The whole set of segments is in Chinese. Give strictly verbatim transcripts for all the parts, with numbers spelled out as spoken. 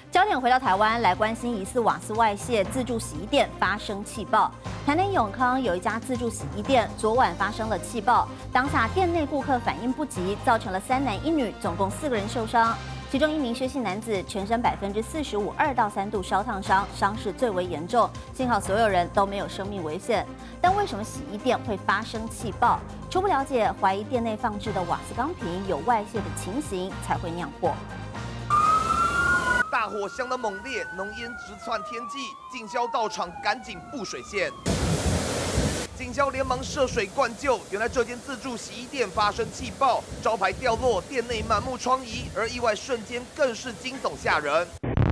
焦点回到台湾来关心疑似瓦斯外泄，自助洗衣店发生气爆。台南永康有一家自助洗衣店，昨晚发生了气爆，当下店内顾客反应不及，造成了三男一女，总共四个人受伤。其中一名薛姓男子全身百分之四十五二到三度烧烫伤，伤势最为严重，幸好所有人都没有生命危险。但为什么洗衣店会发生气爆？初步了解，怀疑店内放置的瓦斯钢瓶有外泄的情形，才会酿祸。 大火相当猛烈，浓烟直窜天际，警消到场赶紧布水线。警消连忙涉水灌救。原来这间自助洗衣店发生气爆，招牌掉落，店内满目疮痍，而意外瞬间更是惊悚吓人。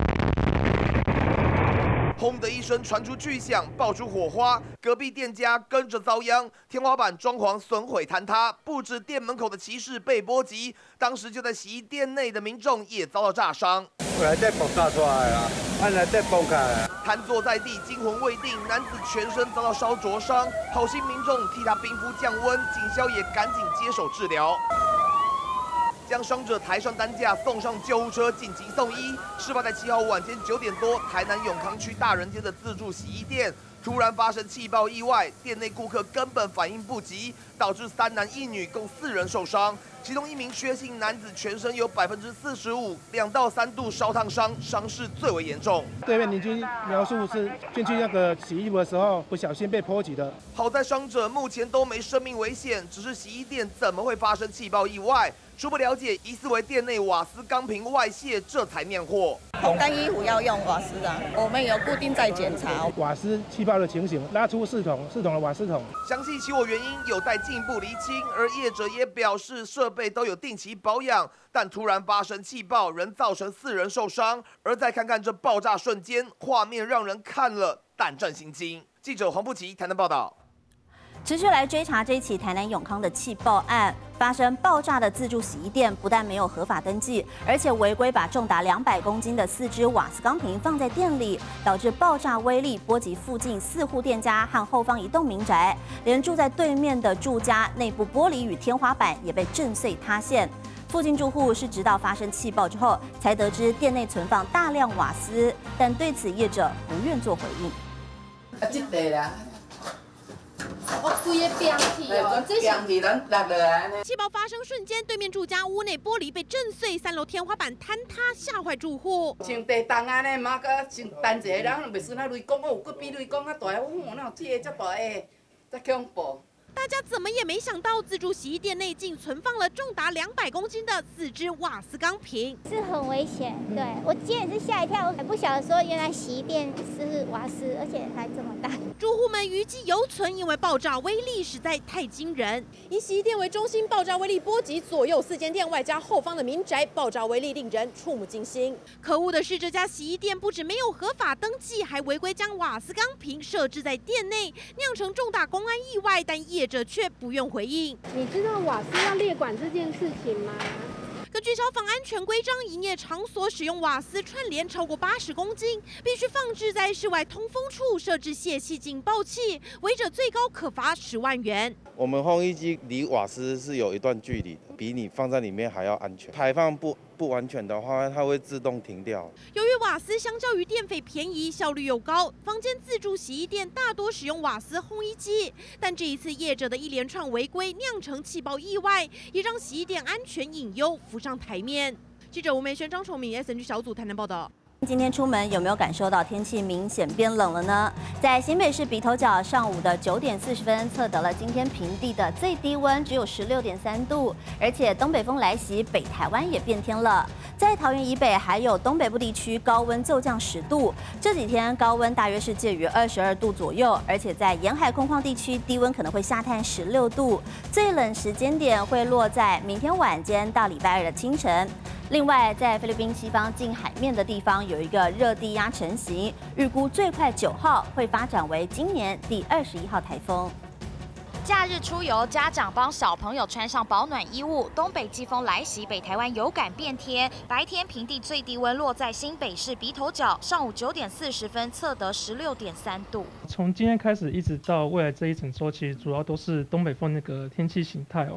轰的一声传出巨响，爆出火花，隔壁店家跟着遭殃，天花板装潢损毁坍塌，不止店门口的骑士被波及，当时就在洗衣店内的民众也遭到炸伤。 来再爆炸出来啊！按来再爆开。 瘫坐在地，惊魂未定，男子全身遭到烧灼伤，好心民众替他冰敷降温，警消也赶紧接手治疗。 将伤者抬上担架，送上救护车紧急送医。事发在七号晚间九点多，台南永康区大人街的自助洗衣店突然发生气爆意外，店内顾客根本反应不及，导致三男一女共四人受伤，其中一名薛姓男子全身有百分之四十五两到三度烧烫伤，伤势最为严重。 对面邻居描述是进去那个洗衣服的时候不小心被波及的。 好在伤者目前都没生命危险，只是洗衣店怎么会发生气爆意外？ 初步了解，疑似为店内瓦斯钢瓶外泄，这才酿祸。 烘干衣服要用瓦斯啊，我们有固定在检查。 瓦斯气爆的情形，拉出四桶，四桶的瓦斯桶。 详细起火原因有待进一步厘清，而业者也表示设备都有定期保养，但突然发生气爆，仍造成四人受伤。而再看看这爆炸瞬间，画面让人看了胆战心惊。记者黄步奇台南报道。 持续来追查这起台南永康的气爆案，发生爆炸的自助洗衣店不但没有合法登记，而且违规把重达两百公斤的四支瓦斯钢瓶放在店里，导致爆炸威力波及附近四户店家和后方一栋民宅，连住在对面的住家内部玻璃与天花板也被震碎塌陷。附近住户是直到发生气爆之后，才得知店内存放大量瓦斯，但对此业者不愿做回应。 啊，这地啦。 我规个冰气哦，这冰气咱落落来呢。 气爆发生瞬间，对面住家屋内玻璃被震碎，三楼天花板坍塌，吓坏住户。 像地动安尼，嘛个像单一个人，袂算那雷公，我有搁比雷公较大，我哪有这个遮大个，遮恐怖。 大家怎么也没想到，自助洗衣店内竟存放了重达两百公斤的四支瓦斯钢瓶， 是很危险。对我今天也是吓一跳，还不晓得说原来洗衣店是瓦斯，而且还这么大。 住户们余悸犹存，因为爆炸威力实在太惊人。以洗衣店为中心，爆炸威力波及左右四间店，外加后方的民宅，爆炸威力令人触目惊心。可恶的是，这家洗衣店不止没有合法登记，还违规将瓦斯钢瓶设置在店内，酿成重大公安意外，但业 者却不愿回应。 你知道瓦斯要列管这件事情吗？ 根据消防安全规章，营业场所使用瓦斯串联超过八十公斤，必须放置在室外通风处，设置泄气警报器，违者最高可罚十万元。 我们烘衣机离瓦斯是有一段距离的，比你放在里面还要安全。排放不不完全的话，它会自动停掉。 由于瓦斯相较于电费便宜，效率又高，坊间自助洗衣店大多使用瓦斯烘衣机。但这一次业者的一连串违规，酿成气爆意外，也让洗衣店安全隐忧浮上台面。记者吴梅轩、张崇明 S N G 小组台南报道。 今天出门有没有感受到天气明显变冷了呢？在新北市鼻头角，上午的九点四十分测得了今天平地的最低温只有十六点三度，而且东北风来袭，北台湾也变天了。在桃园以北还有东北部地区高温骤降十度，这几天高温大约是介于二十二度左右，而且在沿海空旷地区低温可能会下探十六度，最冷时间点会落在明天晚间到礼拜二的清晨。 另外，在菲律宾西方近海面的地方有一个热低压成型，预估最快九号会发展为今年第二十一号台风。 假日出游，家长帮小朋友穿上保暖衣物。东北季风来袭，北台湾有感变天。白天平地最低温落在新北市鼻头角，上午九点四十分测得十六点三度。 从今天开始一直到未来这一整周，其实主要都是东北风那个天气形态哦。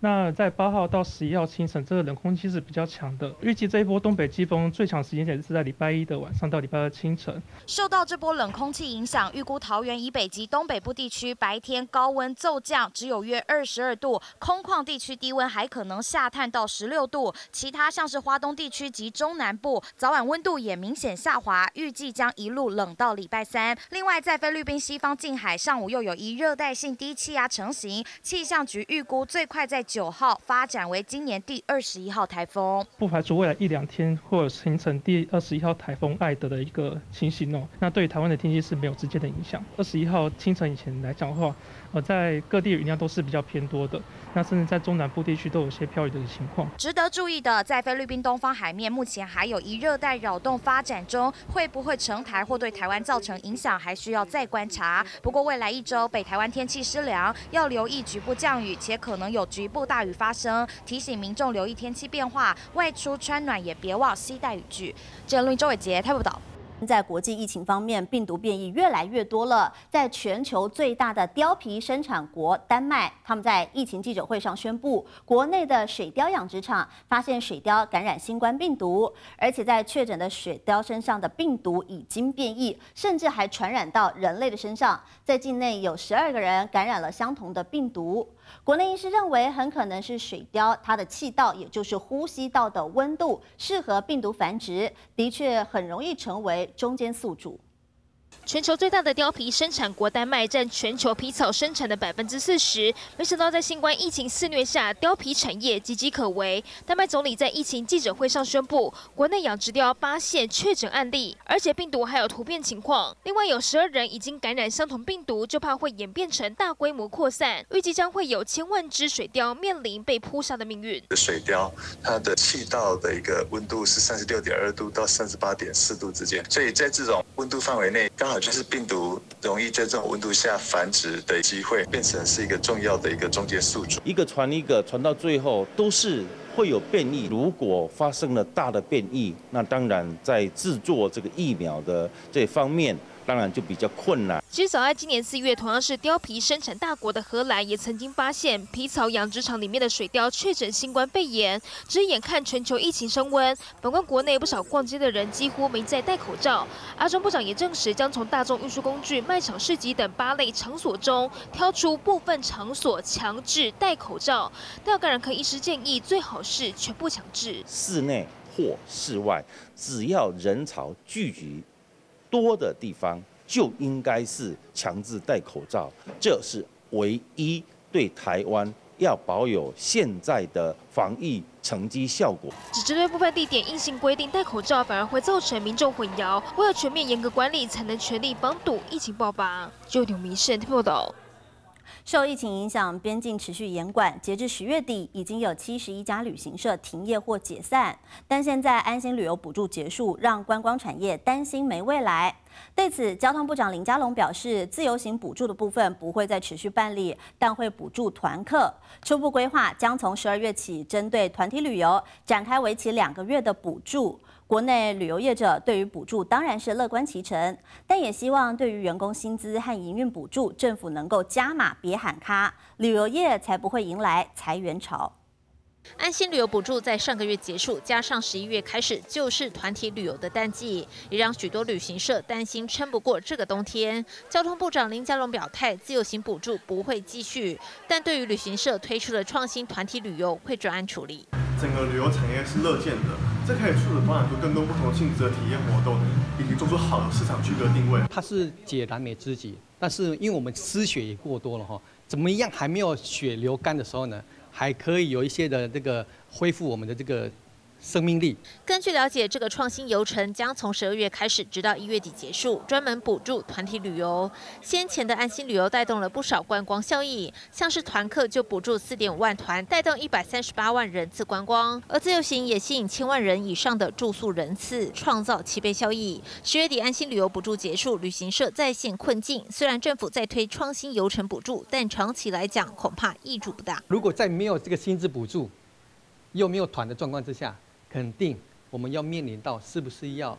那在八号到十一号清晨，这个冷空气是比较强的。预计这一波东北季风最强时间点是在礼拜一的晚上到礼拜二清晨。 受到这波冷空气影响，预估桃园以北及东北部地区白天高温骤降，只有约二十二度，空旷地区低温还可能下探到十六度。其他像是花东地区及中南部，早晚温度也明显下滑，预计将一路冷到礼拜三。另外，在菲律宾西方近海，上午又有一热带性低气压成型，气象局预估最快在九号发展为今年第二十一号台风， 不排除未来一两天或者形成第二十一号台风艾德的一个情形哦。那对于台湾的天气是没有直接的影响。二十一号清晨以前来讲的话，呃，在各地雨量都是比较偏多的，那甚至在中南部地区都有些飘雨的情况。 值得注意的，在菲律宾东方海面目前还有一热带扰动发展中，会不会成台或对台湾造成影响，还需要再观察。不过未来一周北台湾天气湿凉，要留意局部降雨，且可能有局部大雨发生，提醒民众留意天气变化，外出穿暖也别忘携带雨具。郑论周伟杰台北报道。 在国际疫情方面，病毒变异越来越多了。在全球最大的貂皮生产国丹麦，他们在疫情记者会上宣布，国内的水貂养殖场发现水貂感染新冠病毒，而且在确诊的水貂身上的病毒已经变异，甚至还传染到人类的身上。在境内有十二个人感染了相同的病毒。国内医师认为，很可能是水貂它的气道，也就是呼吸道的温度适合病毒繁殖，的确很容易成为中间宿主。 全球最大的貂皮生产国丹麦占全球皮草生产的百分之四十。没想到在新冠疫情肆虐下，貂皮产业岌岌可危。丹麦总理在疫情记者会上宣布，国内养殖貂八县确诊案例，而且病毒还有突变情况。另外有十二人已经感染相同病毒，就怕会演变成大规模扩散。预计将会有千万只水貂面临被扑杀的命运。 水貂它的气道的一个温度是三十六点二度到三十八点四度之间，所以在这种温度范围内，刚好就是病毒容易在这种温度下繁殖的机会，变成是一个重要的一个中间宿主。 一个传一个，传到最后都是会有变异。如果发生了大的变异，那当然在制作这个疫苗的这方面，当然就比较困难。 其实早在今年四月，同样是貂皮生产大国的荷兰，也曾经发现皮草养殖场里面的水貂确诊新冠肺炎。只眼看全球疫情升温，本关国内不少逛街的人几乎没再戴口罩。阿中部长也证实，将从大众运输工具、卖场、市集等八类场所中挑出部分场所强制戴口罩。但感染科医师建议，最好是全部强制。 室内或室外，只要人潮聚集多的地方，就应该是强制戴口罩，这是唯一对台湾要保有现在的防疫成绩效果。 只针对部分地点硬性规定戴口罩，反而会造成民众混淆。为了全面严格管理，才能全力防堵疫情爆发。就牛迷线报道。 受疫情影响，边境持续严管，截至十月底，已经有七十一家旅行社停业或解散。但现在安心旅游补助结束，让观光产业担心没未来。对此，交通部长林佳龙表示，自由行补助的部分不会再持续办理，但会补助团客。初步规划将从十二月起，针对团体旅游展开为期两个月的补助。国内旅游业者对于补助当然是乐观其成，但也希望对于员工薪资和营运补助，政府能够加码，别喊卡，旅游业才不会迎来裁员潮。 安心旅游补助在上个月结束，加上十一月开始就是团体旅游的淡季，也让许多旅行社担心撑不过这个冬天。交通部长林佳龙表态，自由行补助不会继续，但对于旅行社推出的创新团体旅游会专案处理。 整个旅游产业是乐见的，这可以促使发展出更多不同性质的体验活动，以及做出好的市场区隔定位。 它是解燃眉之急，但是因为我们失血也过多了哈，怎么样还没有血流干的时候呢？还可以有一些的这个恢复我们的这个生命力。 根据了解，这个创新游程将从十二月开始，直到一月底结束，专门补助团体旅游。先前的安心旅游带动了不少观光效益，像是团客就补助四点五万团，带动一百三十八万人次观光；而自由行也吸引千万人以上的住宿人次，创造七倍效益。十月底安心旅游补助结束，旅行社再现困境。虽然政府在推创新游程补助，但长期来讲恐怕益处不大。 如果在没有这个薪资补助，又没有团的状况之下，肯定我们要面临到是不是要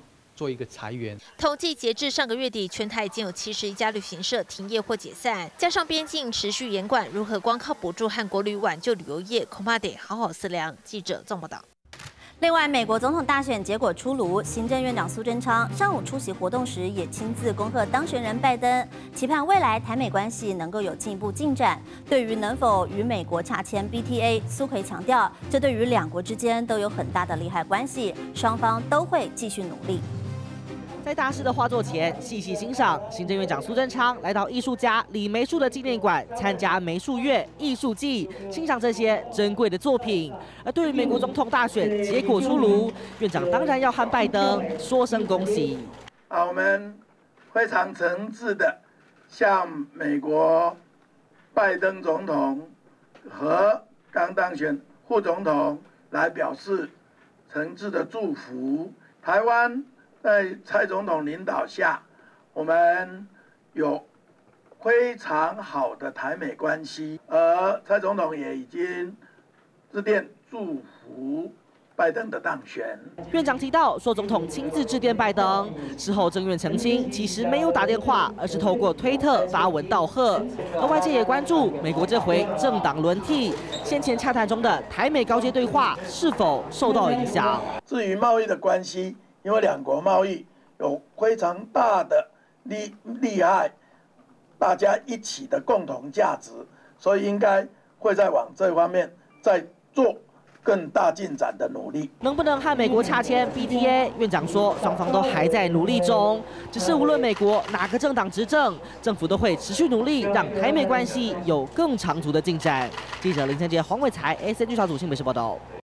做一个裁员。 统计截至上个月底，全台已经有七十一家旅行社停业或解散，加上边境持续严管，如何光靠补助和国旅挽救旅游业，恐怕得好好思量。记者综报道。 另外，美国总统大选结果出炉，行政院长苏贞昌上午出席活动时，也亲自恭贺当选人拜登，期盼未来台美关系能够有进一步进展。对于能否与美国洽签 B T A， 苏揆强调，这对于两国之间都有很大的利害关系，双方都会继续努力。 在大师的画作前细细欣赏，行政院长苏贞昌来到艺术家李梅树的纪念馆，参加梅树月艺术季，欣赏这些珍贵的作品。而对于美国总统大选结果出炉，院长当然要和拜登说声恭喜。 啊，我们非常诚挚的向美国拜登总统和刚当选副总统来表示诚挚的祝福。台湾。 在蔡总统领导下，我们有非常好的台美关系，而蔡总统也已经致电祝福拜登的当选。 院长提到，说总统亲自致电拜登，事后政院澄清，其实没有打电话，而是透过推特发文道贺。而外界也关注美国这回政党轮替，先前洽谈中的台美高阶对话是否受到影响。 至于贸易的关系。 因为两国贸易有非常大的利利害，大家一起的共同价值，所以应该会在往这方面再做更大进展的努力。 能不能和美国洽签 B T A？ 院长说，双方都还在努力中，只是无论美国哪个政党执政，政府都会持续努力，让台美关系有更长足的进展。记者林晨杰、黄伟才 ，S N 剧场组新北市报道。